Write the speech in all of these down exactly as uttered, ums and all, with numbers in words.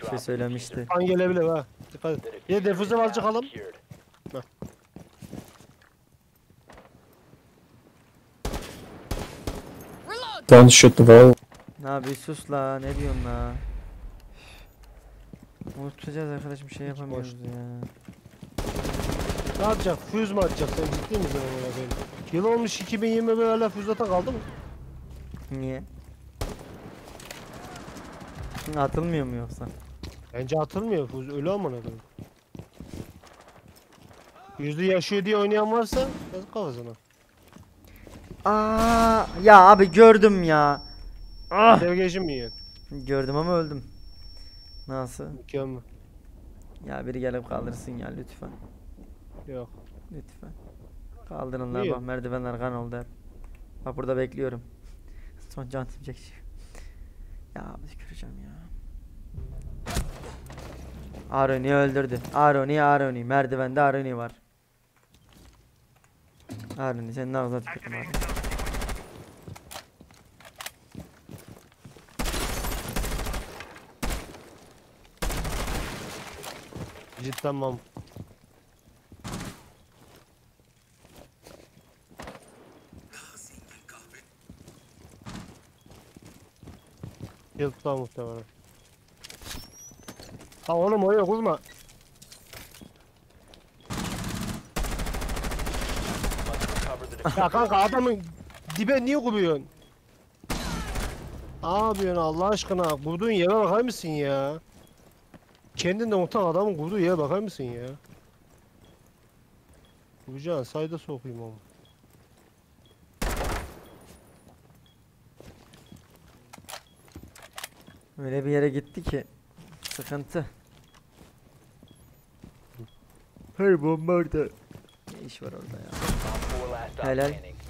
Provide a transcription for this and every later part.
Bir şey söylemişti. Kan gelebilir ha. Dikkat et. Ya defuze var çıkalım. Don't shoot the wall. Na bir sus la, ne diyorsun la? Unutacağız arkadaşım, şey yapamıyoruz ya. Ne yapacak? Füz mü atacak? Sen ciddi misin ona benim? Yıl olmuş iki bin yirmi bir hala füz atan kaldı mı? Niye? Atılmıyor mu yoksa? Bence atılmıyor füz, ölü amına koyayım. Yüzü yaşıyor diye oynayan varsa yazık kafasına. Aa, ya abi gördüm ya. Ah! Devgeci mi yiyin? Gördüm ama öldüm. Nasıl? Mükemmel. Ya biri gelip kaldırsın ya lütfen. Yok. Lütfen. Kaldırın la, İyi. bak merdivenler kan oldu hep. Bak burada bekliyorum. Son can çekecek. Ya abi tüküreceğim ya. Aroni öldürdü. Aroni Aroni. Merdivende Aroni var. Aroni senin ağzına tükürdüm Aroni. Cidden mam. Yıltıdan muhtemelen. Ha oğlum oraya kurma. Ya kanka adamın dibe niye kuruyorsun? Ne yapıyorsun Allah aşkına? Kurduğun yere bakar mısın ya? Kendinden utan adamın kurduğu yere bakar mısın ya? Kucağı sayda sokayım ama. Öyle bir yere gitti ki sıkıntı. Hey bomba orada. Ne iş var orada ya? Helal.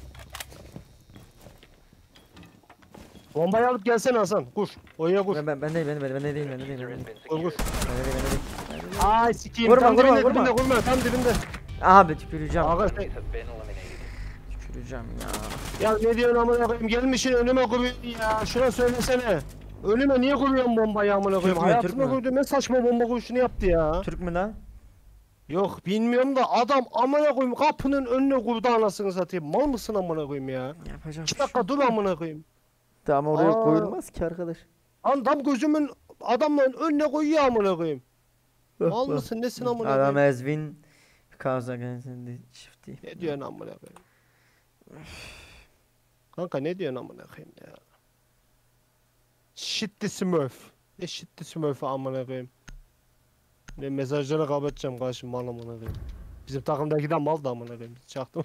Bombayı alıp gelsene Hasan. Kuş. Oraya kuş. Ben ben ben değil ben ben ben değil ben değil ben değil. Kuş kuş. Ben değil ben değil. Ay sikiyim. Vurma, Tam vurma, dibinde, vurma. dibinde, vurma. Tam dibinde. Abi tüküreceğim. Aga sen... Tüküreceğim ya. Ya ne diyorsun amına koyayım? Gelmişsin önüme koyuyorsun ya. Şuna söylesene. Önüme niye koyuyorsun bombayı amına koyayım? Türk mü, Türk Hayatımda mü? koyduğum en saçma bomba koyuşunu yaptı ya. Türk mü lan? Yok bilmiyorum da adam amına koyayım kapının önüne kurdu anasını satayım. Mal mısın amına koyayım ya? Yapacağım. İki dakika dur amına koyayım. Tamam oraya Aa. koyulmaz ki arkadaş. Adam gözümün adamların önüne koyuyor amına koyayım. Mal Bak, mısın nesin bak. amına Adam koyayım? Ezvin Kaza gelsin çifti. Ne diyorsun amına koyayım? Kanka ne diyorsun amına koyayım ya? Shit the Smurf. Ne shit the Smurf'ı amına koyayım? Ne mesajlara kapatacağım karşım mal amına koyayım. Bizim takımdaki de mal da amına koyayım. Çaktım.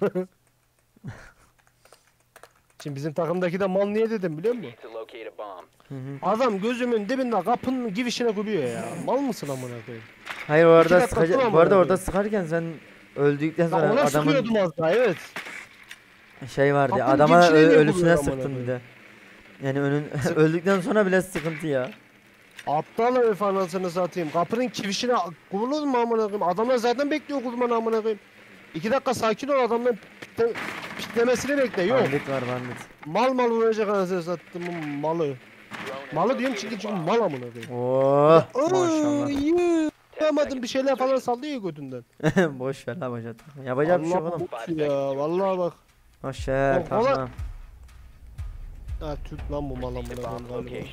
Şimdi bizim takımdaki de mal niye dedim biliyor musun? Hı hı. Adam gözümün dibinde kapının girişine kuruyor ya. Mal mısın amına koyayım? Hayır orada dakika sıkacak. sonra Bu arada mı orada oldu? sıkarken sen öldükten Ya sonra ona sıkıyordum adamın az daha evet. şey vardı. Kapının Adama girişine ö- niye ölüsüne vuruyor amına sıktın bir koyayım? de. Yani önün öldükten sonra bile sıkıntı ya. Aptal herif anasını satayım. Kapının kirişine kurulur mu amına koyayım? Adamlar zaten bekliyor kurbanı amına koyayım. İki dakika sakin ol adamların pitle, pitlemesini bekle yok. Bandit var bandit. Mal mal vuracak anasını sattım malı. Malı diyorum çünkü çünkü mal amına koyayım. Oh maşallah. Maşallah. Yapamadım bir şeyler falan sallıyor götünden. Boş ver la bacak. Yapacak bir şey yok Allah oğlum. bot ya vallahi bak. Boş ver Oğlum, ola- tamam. Ha Türk lan bu mal amına koyayım galiba.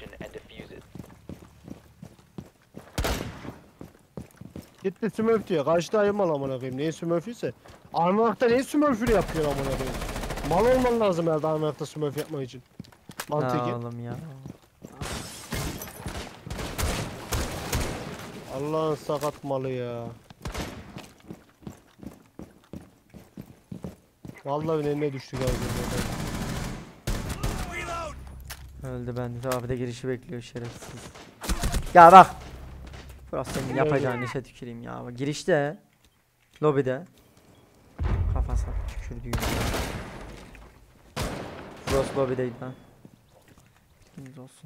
Gitti Smurf diyor. Karşıda ayı mal amına koyayım. Neyin Smurf'üyse. Armağanakta neyin Smurf'ünü yapıyor amına koyayım. Mal olman lazım herhalde Armağanakta Smurf yapmak için. Ya Mantıki. oğlum ya. Allah'ın sakat malı ya. Vallahi eline düştü galiba. Öldü bandit. Abi de girişi bekliyor şerefsiz. Ya bak. Burası senin Ne yapacağın oluyor? işe tüküreyim ya. Bak, girişte. Lobide. Kafasına tükürdüğüm. Frost lobideydi lan. Bilginiz olsun.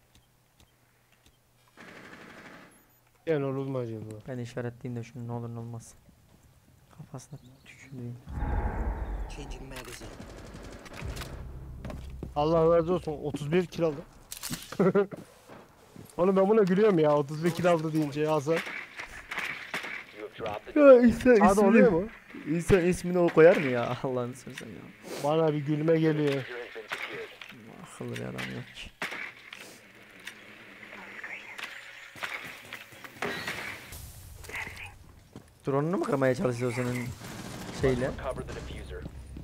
Yani olur mu acaba? Ben işaretleyeyim de şunu ne olur ne olmaz. Kafasına tükürdüğüm. Allah razı olsun otuz bir kill aldı. Oğlum ben buna gülüyorum ya otuz bir kill aldı deyince ya Hasan. You have dropped the Ya İsa Hadi oluyor mu? İsa ismini o koyar mı ya? Allah'ını seversen ya. Bana bir gülme geliyor. diffuser has been secured. Akıllı bir adam yok ki. Drone'unu mu kırmaya çalışıyor senin şeyle? Cover the diffuser.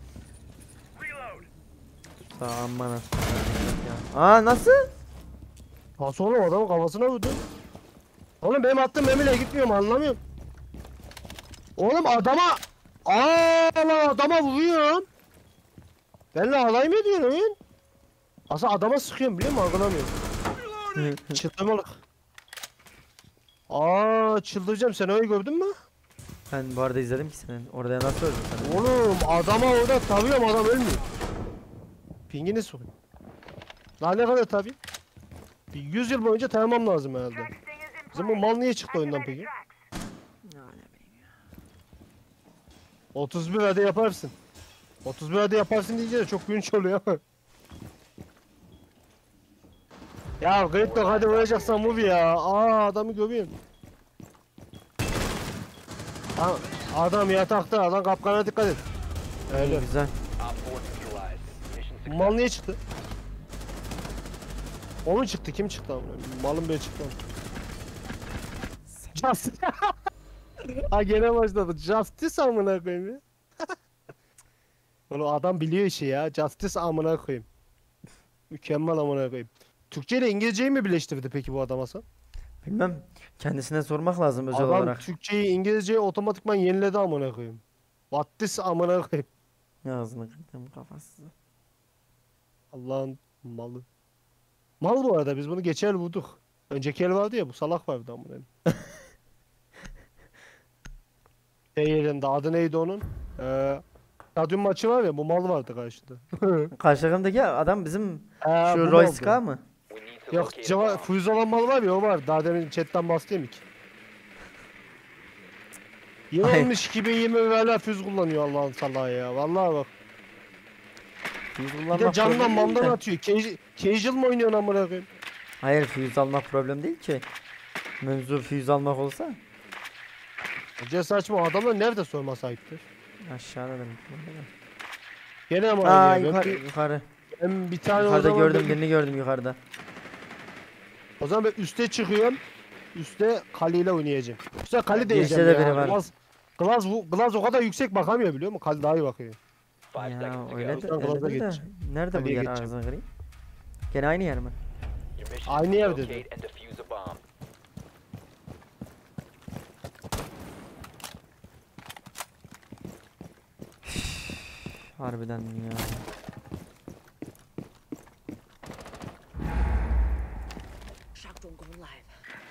Aman ya. Aa nasıl? Nasıl oğlum adamın kafasına vurdu. Oğlum benim attığım memile gitmiyor mu anlamıyorum. Oğlum adama Aa lan adama vuruyorum. Benimle alay mı ediyorsun oyun? Aslında adama sıkıyorum biliyor musun? Algılamıyorum. Çıldırmalık. Aa çıldıracağım sen öyle gördün mü? Ben bu arada izledim ki senin. Orada nasıl öldün sen? Oğlum adama orada tabiyorum adam ölmüyor. Pingini sokayım. Daha ne kadar tabi? Bir yüz yıl boyunca tanımam lazım herhalde. Bizim bu mal niye çıktı oyundan peki? Ya ne bileyim ya. otuz bir hadi yaparsın. otuz bir hadi yaparsın deyince de çok gülünç oluyor. Ya Gridlock hadi vuracaksan vur ya. Aa adamı görüyorum. Aa, adam yatakta adam kapkana dikkat et. Öyle. Güzel. Op four neutralized. Mission Bu mal success. niye çıktı? O mu çıktı? Kim çıktı amına? Malın biri çıktı. Justice. Ha gene başladı. Justice amına koyayım ya. Oğlum adam biliyor işi ya. Justice amına koyayım. Mükemmel amına koyayım. Türkçe ile İngilizceyi mi birleştirdi peki bu adam Hasan? Bilmem. Kendisine sormak lazım özel Adam olarak. Türkçeyi İngilizceyi otomatikman yeniledi amına koyayım. What this amına koyayım. Ağzını kırdım kafasız. Allah'ın malı. Mal bu arada biz bunu geçen el vurduk. Önceki el vardı ya bu salak vardı amına koyayım. Şey yerinde adı neydi onun? Ee, stadyum maçı var ya bu mal vardı karşıda. Karşı takımdaki adam bizim Ee, şu bu Roy maldı. Ska mı? We need to Yok locate a ceva bomb. fuyuz olan mal var ya o var. Daha demin chatten bastım ki. Yıl Ay. olmuş iki bin yirmi ve hala füz kullanıyor Allah'ın salağı ya. Vallahi bak. Füze Bir kullanmak de candan problem değil mamdan de. atıyor. Casual, casual mı oynuyorsun amına koyayım? Hayır füze almak problem değil ki. Mevzu füze almak olsa Hoca saçma adamlar nerede sorma sahiptir? aşağıda da. Gene ama Aa aynı ya. yukarı Ben, yukarı. ben bir tane o Yukarıda zaman gördüm ben, birini gördüm yukarıda. o zaman ben üste çıkıyorum. Üste Kali ile oynayacağım. Üste Kali Girişte diyeceğim de ya. biri var. Glaz, Glaz, bu- Glaz o kadar yüksek bakamıyor biliyor musun? Kali daha iyi bakıyor. Five Ya seconds to öyle go. de, Oradan Glaz'a öyle de. geçeceğim. Nerede bu Kale'ye yer geçeceğim. ağzına kırayım? Gene aynı yer mi? Your mission Aynı is to yer locate dedi. and defuse a bomb. Harbiden ya. Shock drone going live.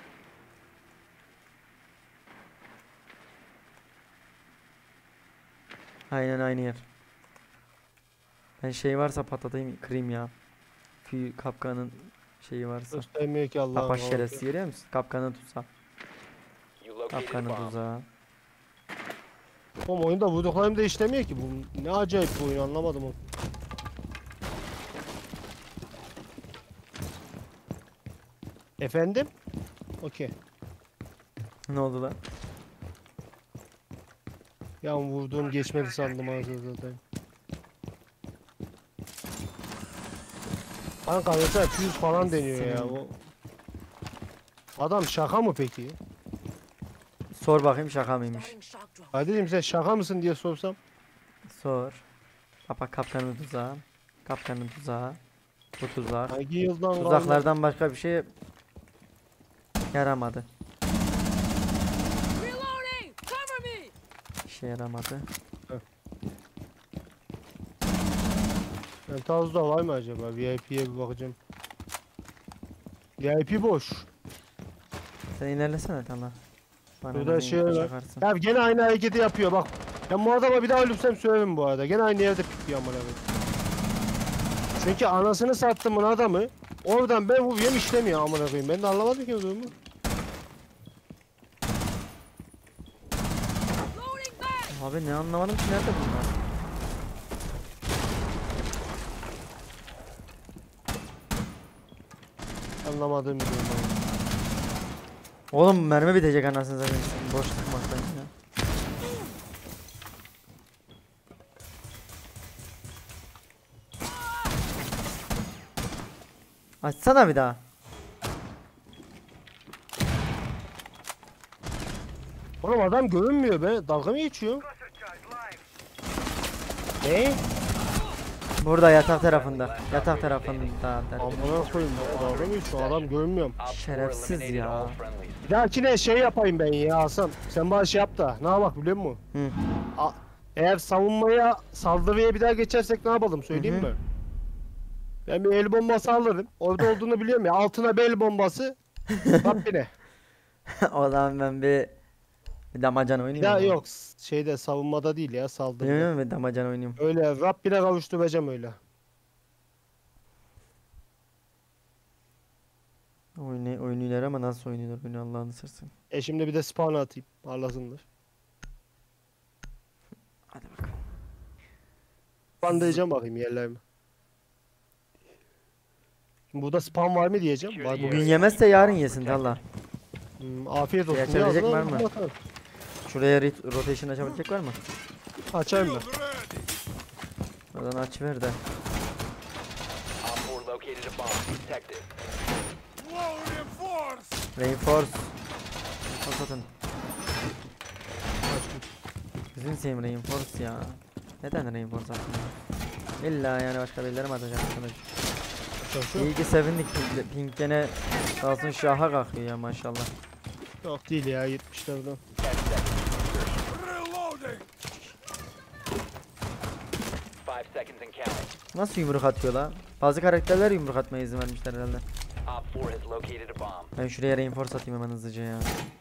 Aynen aynı yer. Ben şey varsa patlatayım kırayım ya. Fü kapkanın şeyi varsa. Göstermiyor ki Allah'ın. Kapaş kavgası. şerefsiz görüyor musun? Kapkanın tuzağı. You located a Kapkanın bomb. tuzağı. Oğlum oyunda vurduklarım da işlemiyor ki. Bu ne acayip bu oyun anlamadım onu. Efendim? Okey. Ne oldu lan? Ya vurduğum geçmedi sandım ağzına zaten. Kanka mesela yüz falan deniyor ya. O... Adam şaka mı peki? Sor bakayım şaka mıymış? Starting shock drone. Hadi sen şaka mısın diye sorsam. Sor. Bak kapkanın tuzağı. Kapkanın tuzağı. Bu tuzak. Hangi yıldan kalma? Tuzaklardan başka bir şey yaramadı. Reloading! Cover me! İşe yaramadı. Ben tavuzda var mı acaba? V I P'ye bir bakacağım. V I P boş. Sen ilerlesene tamam. Bana Burada bir şey var. çakarsın. Ya gene aynı hareketi yapıyor bak. Ben bu adama bir daha ölürsem söylerim bu arada. Gene aynı yerde pikliyor amına koyayım. Çünkü anasını sattımın adamı oradan ben vuruyorum işlemiyor amına koyayım. Ben de anlamadım ki o durumu. Loading back! Abi ne anlamadım ki nerede bunlar? Anlamadığım bir durum. Oğlum mermi bitecek anasını satayım. Boş sıkmaktan ya. Açsana bir daha. Oğlum adam görünmüyor be. Dalga mı geçiyor? Ne? Burada yatak tarafında. Yatak tarafında. Amına koyayım. Dalga mı geçiyor? Adam görünmüyor. Op four Şerefsiz eliminated ya. all friendlies. Bir dahakine şey yapayım ben ya Hasan. Sen bana şey yap da. Ne yapak biliyor musun? Hı. A- Eğer savunmaya, saldırıya bir daha geçersek ne yapalım söyleyeyim Hı hı. mi? Ben bir el bombası alırım. Orada olduğunu biliyorum ya. Altına bir el bombası. Rabbine. O zaman ben bir bir damacan oynayayım. Ya o zaman. yok. Şeyde savunmada değil ya saldırıda. Biliyor musun? Bir damacan oynayayım. Öyle Rabbine kavuşturacağım öyle. Oyunu, oynuyorlar ama nasıl oynuyorlar oyunu Allah'ını sırsın. E şimdi bir de spawn atayım. Parlasınlar. Hadi bakalım. Bandlayacağım bakayım yerlerimi. Şimdi burada spawn var mı diyeceğim. Var Bugün yemezse yarın yesin Allah. Hmm, afiyet olsun. Açabilecek Yazın, var mı? bakalım. Şuraya rit- rotation açabilecek var mı? Açayım ben. Oradan aç ver de. Op four located a bomb. Protect it. Reinforce. Reinforce atın. Gözünü seveyim reinforce ya. Neden reinforce attın ya? İlla yani başka birileri mi atacak arkadaş? Açalım. İyi ki sevindik. Pink, Pink gene sağ olsun şaha kalkıyor ya maşallah. Yok değil ya yetmişlerden. ten seconds. Five seconds and counting. Nasıl yumruk atıyor la? Bazı karakterler yumruk atmaya izin vermişler herhalde. Op four has located a bomb. Ben şuraya reinforce atayım hemen hızlıca ya.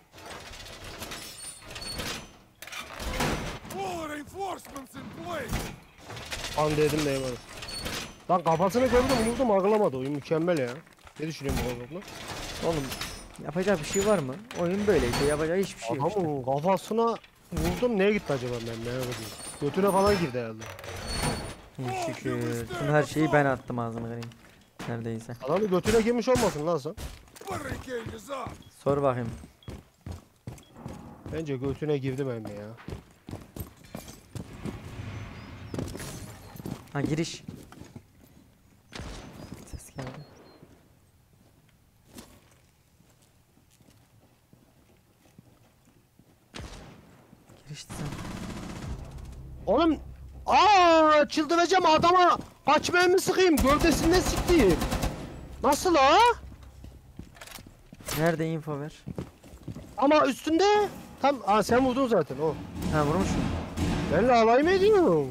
An dedim de yemedim. Lan kafasını gördüm vurdum ağlamadı oyun mükemmel ya. Ne düşünüyorsun bu konuda? Oğlum yapacak bir şey var mı? Oyun böyle işte yapacak hiçbir şey yok işte. Adamın kafasına vurdum neye gitti acaba ben merak ediyorum. Götüne falan girdi herhalde. İyi şükür. Tüm her şeyi ben attım ağzını kırayım. Neredeyse. Adamın götüne girmiş olmasın lan sen. Sor bakayım. Bence götüne girdi benim ya. Ha giriş. Ses geldi. Girişti sen. Oğlum aa çıldıracağım adama kaçmaya mı sıkayım gövdesinden siktiğim. Nasıl ha? Nerede info ver? Ama üstünde tam aa sen vurdun zaten o. Ha vurmuşum. Benle alay mı ediyorsun?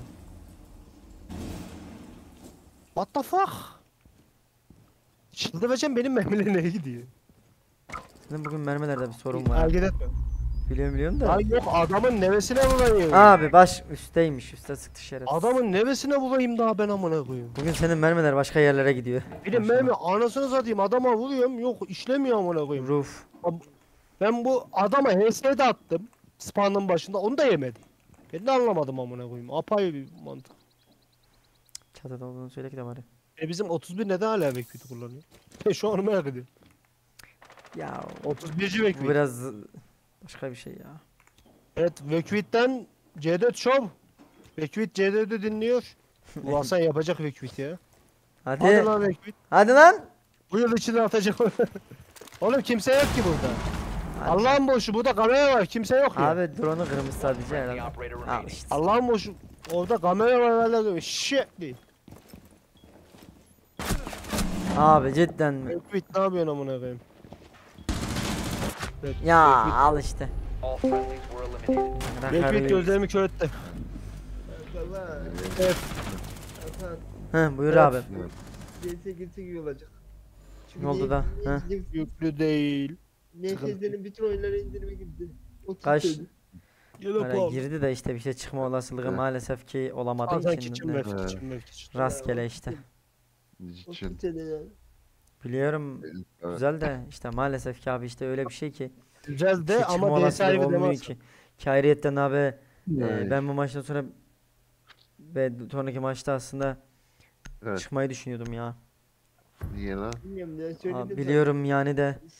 What the fuck? Çıldıracağım benim mermiler nereye gidiyor? Senin bugün mermilerde bir sorun var. Hareket etme. Biliyorum biliyorum da. Lan yok adamın nevesine vurayım. Abi baş üstteymiş. Üstte sıktı şerefsiz. Adamın nevesine vurayım daha ben amına koyayım. Bugün senin mermiler başka yerlere gidiyor. Bir de Maşallah. mermi anasını satayım adama vuruyorum yok işlemiyor amına koyayım. Roof. Ben bu adama H S'de attım. Spawn'ın başında onu da yemedi. Ben de anlamadım amına koyayım. Apayrı bir mantık. Çatıda olduğunu söyle ki de bari. E bizim otuz bir neden hala Vekvit'i kullanıyor? Ben şu an merak ediyorum. Ya otuz birci bu Vekvit. biraz başka bir şey ya. Evet Vekvit'ten C dört Show. Vekvit C dört'ü dinliyor. Bu Hasan yapacak Vekvit ya. Hadi. Hadi lan Vekvit. Hadi lan. Bu yıl içinde atacak. Oğlum kimse yok ki burada. Hadi. Allah'ın boşu burada kamera var kimse yok ya. Abi drone'u kırmış sadece Friendly herhalde. operator Al remaining. işte. Allah'ın boşu orada kamera var herhalde. Shit değil. Abi cidden mi? Vekvit ne yapıyorsun amına koyayım? Evet, Ya Vekvit- al işte. All friendlies were eliminated. Vekvit Rakarlı. gözlerimi kör etti. Evet. Hı buyur Evet. abi. Neyse gitse iyi olacak. Çünkü Ne oldu da? ne- Hı. ne- Yüklü değil. N F S'nin bütün oyunları indirime girdi. otuz Kaç? söyledi. Yine Böyle pahalı. girdi de işte bir şey çıkma olasılığı Evet. maalesef ki olamadığı Bazen için kitchen de mef, Evet. kitchen mef, kitchen. rastgele işte. için. otuz sene ya. Biliyorum Evet. güzel de işte maalesef ki abi işte öyle bir şey ki. Güzel bir de şey çıkma ama D olasılığı S I olmuyor demez. ki. Ki ayrıyetten abi e, Evet. ben bu maçtan sonra ve sonraki maçta aslında Evet. çıkmayı düşünüyordum ya. Niye lan? Bilmiyorum ya söyledim Abi zaten. biliyorum yani de Sor-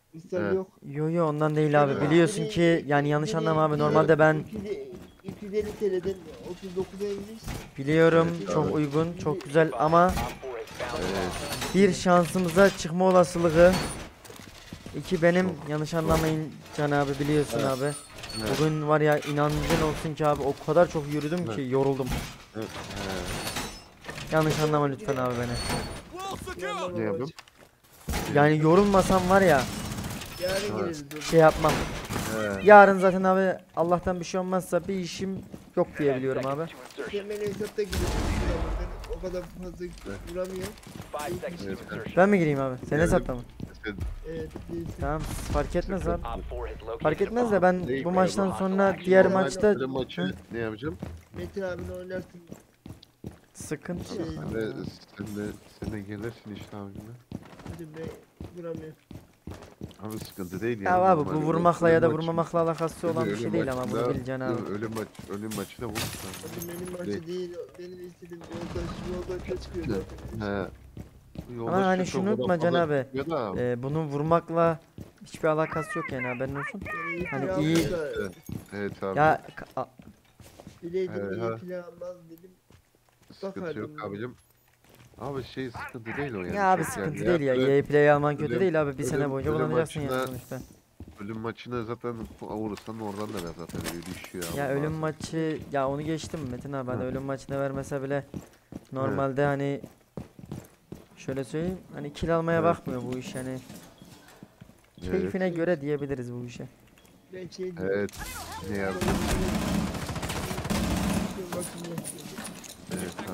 Misal Evet. yok. Yo yo ondan değil abi. Biliyorsun ki yani yanlış anlama abi. Normalde ben iki yüz elli T L'den otuz dokuza inmiş. biliyorum Evet, çok abi. uygun, çok güzel ama Op four has found a bomb. bir şansımıza çıkma olasılığı. İki benim yanlış anlamayın Can abi biliyorsun Evet. abi. Evet. Bugün var ya inancın olsun ki abi o kadar çok yürüdüm ki yoruldum. Evet. Yanlış anlama lütfen abi beni. Ne yapayım? Yani yorulmasam var ya Yarın Evet. gireriz. o şey yapmam. He. Yarın zaten abi Allah'tan bir şey olmazsa bir işim yok diye biliyorum abi. Seconds to insertion. Temel hesapta gireriz. Ben o kadar fazla vuramıyorum. Five seconds to Evet. insertion. Ben mi gireyim abi? Sen Evet. hesapta mı? Sen- Evet. değilsin. Tamam fark etmez abi. Op four has located Fark a etmez de bomb. ben Değil bu mi? maçtan sonra Bu diğer maçta- maçta Öyle maçı ne yapacağım? Metin abini oynarsın. sıkıntı Şey, yok. Sen de, sen de, sen de gelirsin işte abicim. hadi be vuramıyorum. Abi sıkıntı değil Ya yani. abi bu normal. vurmakla ya da Ölüm maçı- vurmamakla alakası olan bir ölüm şey değil ama bunu maçında- bileceksin abi. Ölüm maç, ölüm maçı da vur. Hadi benim maçı Değil. değil. Benim istediğim yoldaş yoldaşa çıkıyor zaten. He. Ama hani şunu unutma Can abi. Ya Ee, bunun vurmakla hiçbir alakası yok yani haberin olsun. Yani Hani plan iyi- da- evet abi. Ya ka- a- Bileydim He, iyi ha. plan almaz dedim. sıkıntı bakardım yok ben. abicim. Abi şey sıkıntı değil o yani. ya abi çok sıkıntı yani. değil ya. Ölüm- E A play alman kötü ölüm- değil abi. Bir sene ölüm- boyunca ölüm kullanacaksın yani maçına- sonuçta. Ölüm maçına zaten vurursan oradan da zaten öyle düşüyor. abi Ya ölüm bazen. maçı ya onu geçtim Metin abi. Hani Hı. ölüm maçına vermese bile normalde hani şöyle söyleyeyim hani kill almaya Evet. bakmıyor bu iş yani. Evet. Keyfine göre diyebiliriz bu işe. Ben şey diyorum. Evet. Ne yaptın? Bakın ya. Evet abi.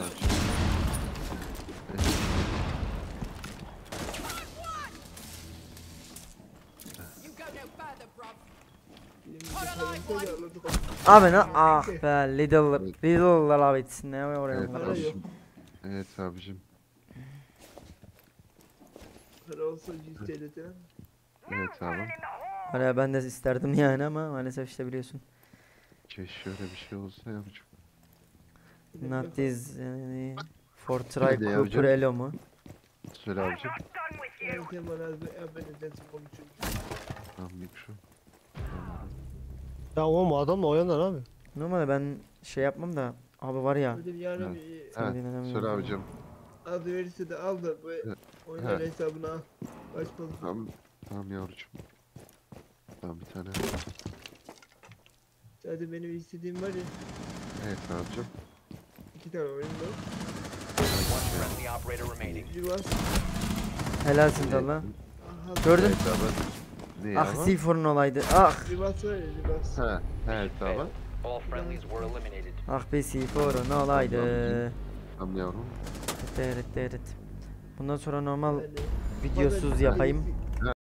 You go no further, bruv. Benim bir tanesi de alırdık. Abi ne ah be Lidl Lidl'lar abi etsin ne oraya Evet bunlar. Para abicim. yok. Evet abicim. Para olsa yüz T L'den. Evet abi. Hani ben de isterdim yani ama maalesef işte biliyorsun. Keşke öyle bir şey olsa abicim. Not this yani for try Bir de Cooper yapacağım. Elo mu? Söyle abicim. Ben sen bana affedersin konuşuyorum. Tamam mikro. Ya oğlum adamla oyanan abi. Normalde ben şey yapmam da abi var ya. Ödüm yarın Evet. bir Seni Evet. dinlemiyorum Söyle ya. abicim. az verirse de al da bu Evet. oyunlar Evet. hesabına al. Baş pozisyon. Tamam. Tamam yavrucuğum. Tamam bir tane. Zaten benim istediğim var ya. Evet abicim. iki tane oyun var. One friendly operator remaining. Rivas. Helalsin Talha. Aha. Gördün? Evet abi. Ne Ah ama? C four'un olaydı. Ah. Rivas var ya Rivas. Ha. Evet abi. Failed. All friendlies were eliminated. Ah be C four'un olaydı. Tamam yavrum. Evet evet. Bundan sonra normal Yani videosuz pazar- yapayım.